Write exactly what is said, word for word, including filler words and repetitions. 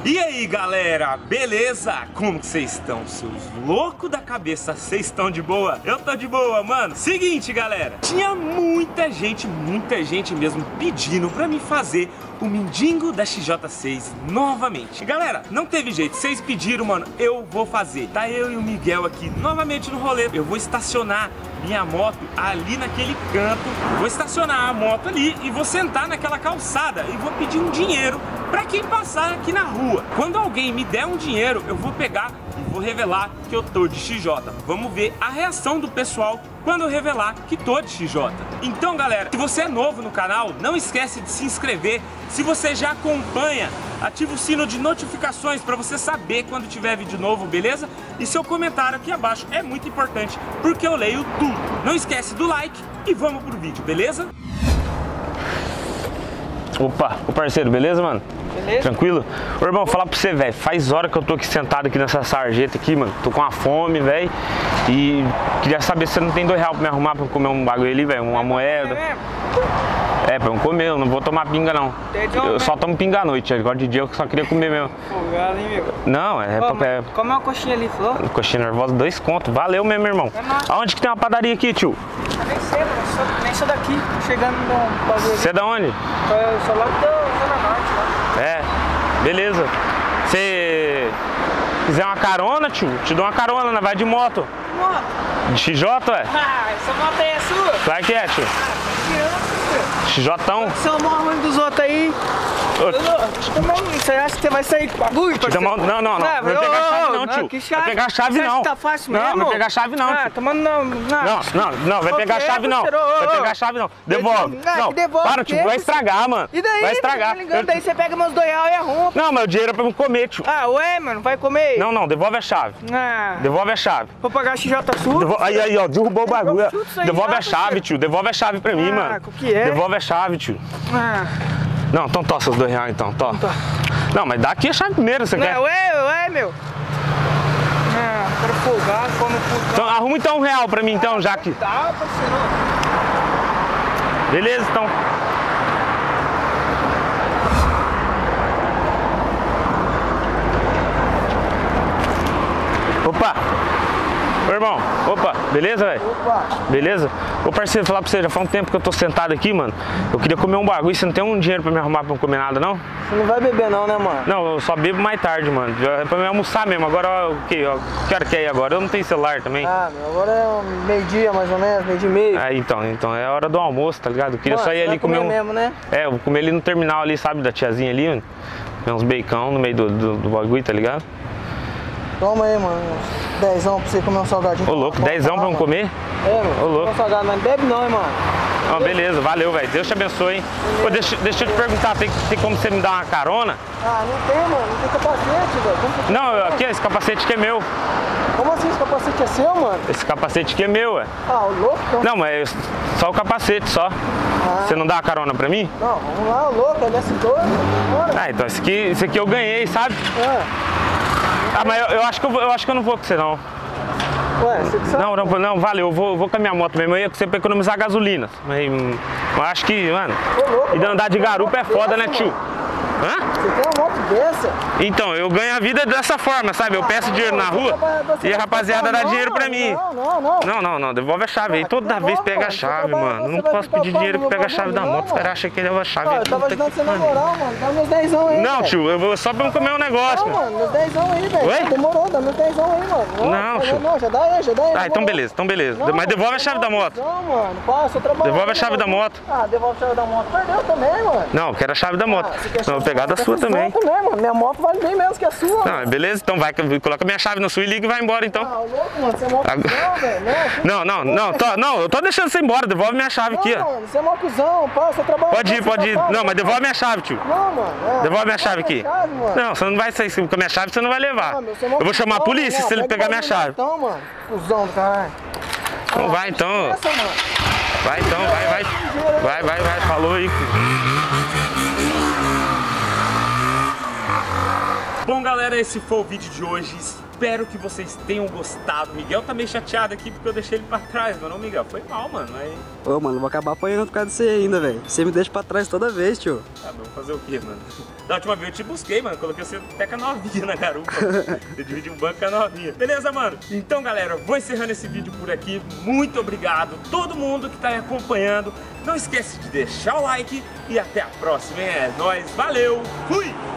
E aí galera, beleza? Como que vocês estão? Seus loucos da cabeça, vocês estão de boa? Eu tô de boa, mano. Seguinte galera, tinha muita gente, muita gente mesmo pedindo pra mim fazer o Mendigo da X J seis novamente. Galera, não teve jeito, vocês pediram, mano, eu vou fazer. Tá eu e o Miguel aqui novamente no rolê. Eu vou estacionar minha moto ali naquele canto, vou estacionar a moto ali e vou sentar naquela calçada e vou pedir um dinheiro pra quem passar aqui na rua. Quando alguém me der um dinheiro, eu vou pegar e vou revelar que eu tô de X J. Vamos ver a reação do pessoal quando eu revelar que tô de X J. Então galera, se você é novo no canal, não esquece de se inscrever. Se você já acompanha, ativa o sino de notificações para você saber quando tiver vídeo novo, beleza? E seu comentário aqui abaixo é muito importante, porque eu leio tudo. Não esquece do like e vamos pro vídeo, beleza? Opa, o parceiro, beleza, mano? Beleza? Tranquilo? Ô, irmão, falar pra você, velho, faz hora que eu tô aqui sentado aqui nessa sarjeta aqui, mano. Tô com uma fome, velho. E queria saber se você não tem dois reais pra me arrumar pra comer um bagulho ali, velho, uma moeda. É, pra eu comer, eu não vou tomar pinga, não. Eu só tomo pinga à noite, agora de dia eu só queria comer mesmo. Folgado, hein, meu? Não, é... Ô, é... Come uma coxinha ali, falou? Coxinha nervosa, dois contos. Valeu mesmo, irmão. É. Aonde que tem uma padaria aqui, tio? Eu nem sei, mano. Sou, nem sou daqui. Tô chegando no bagulho ali. Você é da onde? Eu sou lá do Zona Norte, lá. É, beleza. Você quiser uma carona, tio? Te dou uma carona, né? Vai de moto. Moto? De X J, ué? Ah, essa moto aí é sua? Claro que é, tio. X J. Você é o maior ruim dos outros aí. Eu não, você acha que você vai sair com o bagulho? Uma... Não, não, não. Não vai pegar a chave não, tio. Que chave? Vai pegar a chave não. Tá fácil mesmo? Não, vai pegar a chave não, ah, tio. tomando não. Não, não, não, vai pegar a chave não. Vai pegar a chave não. Devolve. Não, devolve. Para, tio, vai estragar, mano. E daí? Vai estragar. Eu... Daí você pega meus dois reais e arruma. Não, meu dinheiro é pra eu comer, tio. Ah, ué, mano, vai comer? Não, não, devolve a chave. Ah. Devolve a chave. Vou pagar a X J sua. Devo... Aí, aí, ó, derrubou o bagulho. Devolve a chave, tio. Devolve a chave pra mim, mano. Ah, o que é? Devolve a chave, tio. Ah. Não, então tossa os dois reais, então. Tó. Tá. Não, mas dá aqui a chave primeiro, você não, quer? Ué, ué, meu. Ah, quero folgar, como puta. Então, arruma então um real pra mim, então, já que... Tá, parceiro. Beleza, então. Opa! Ô, irmão, opa, beleza, velho? Opa! Beleza? Ô, parceiro, falar pra você, já faz um tempo que eu tô sentado aqui, mano. Eu queria comer um bagulho, você não tem um dinheiro pra me arrumar pra não comer nada, não? Você não vai beber não, né, mano? Não, eu só bebo mais tarde, mano. É pra me almoçar mesmo. Agora, o que? Que hora que é aí agora? Eu não tenho celular também. Ah, meu, agora é meio-dia, mais ou menos, meio-dia e meio. Ah, então, então é hora do almoço, tá ligado? Eu queria mano, só ir ali comer, comer um... mesmo, né? É, eu vou comer ali no terminal ali, sabe, da tiazinha ali, mano. Tem uns bacon no meio do, do, do bagulho, tá ligado? Toma aí, mano, dezão pra você comer um salgadinho. Ô, louco, dezão pra eu comer? É, mano. Ô, louco. Um salgado, mas não bebe não, hein, mano. Ó, beleza, valeu, velho. Deus te abençoe, hein? Pô, deixa, deixa eu te perguntar, tem, tem como você me dar uma carona? Ah, não tem, mano. Não tem capacete, velho. Não, aqui, esse capacete aqui é meu. Como assim? Esse capacete é seu, mano? Esse capacete aqui é meu, ué. Ah, o louco? Então... Não, mas só o capacete, só. Ah. Você não dá uma carona pra mim? Não, vamos lá, o louco, é desse dois. Ah, então esse aqui, esse aqui eu ganhei, sabe? Ah. Ah, mas eu, eu, acho que eu, eu acho que eu não vou com você, não. Ué, você que sabe? Não, não, não, valeu, eu vou, vou com a minha moto mesmo. Eu ia com você pra economizar gasolina. Mas eu acho que, mano, ô, louco, e andar de garupa é foda, né, tio? Hã? Você tem uma moto dessa? Então, eu ganho a vida dessa forma, sabe? Eu ah, peço não, dinheiro na rua e a rapaziada dá dinheiro pra mim. Não, não, não. Não, não, não, devolve a chave aí. Toda vez pega a chave, mano. Não posso pedir dinheiro que pega a chave da moto. Os caras acham que ele leva a chave. Eu tava ajudando você na moral, mano. Dá meus dezão aí. Não, tio, eu vou só pra eu comer um negócio. Não, mano, meus dezão aí, velho. Demorou, dá meus dezão aí, mano. Não, tio. Não, já dá aí, já dá aí. Ah, então beleza, então beleza. Mas devolve a chave da moto. Não, mano, passa, eu trabalho. Devolve a chave da moto. Ah, devolve a chave da moto. Perdeu também, mano. Não, eu quero a chave da moto. Não, vou pegar da sua também. Também, mano. Minha moto vale bem menos que a sua. Não, mano. Beleza, então vai, coloca minha chave no sua e liga e vai embora então. Ah, louco, mano, você é mó cuzão, velho. Não, não, não, tô, não, eu tô deixando você embora, devolve minha chave não, aqui, ó. Mano, você é mó cuzão, pá, você trabalha. Pode ir, pode ir. Não, mas devolve minha chave, tio. Não, mano. É, devolve minha chave aqui. Chave, não, você não vai sair com a minha chave, você não vai levar. Não, meu, eu vou chamar a polícia não, se ele pegar minha chave. Então, mano, cuzão do caralho. Então vai então. Essa, vai então, vai, vai. Vai, vai, vai, falou aí. Bom, galera, esse foi o vídeo de hoje. espero que vocês tenham gostado. Miguel tá meio chateado aqui porque eu deixei ele pra trás, mano. Não, Miguel, foi mal, mano. Aí... Ô, mano, vou acabar apanhando por causa de você ainda, velho. Você me deixa pra trás toda vez, tio. Tá bom, fazer o quê, mano? Da última vez eu te busquei, mano. Coloquei você até com a novinha na garupa. Você dividiu um banco com a novinha. Beleza, mano? Então, galera, eu vou encerrando esse vídeo por aqui. Muito obrigado a todo mundo que tá aí acompanhando. Não esquece de deixar o like e até a próxima, hein? É nóis, valeu, fui!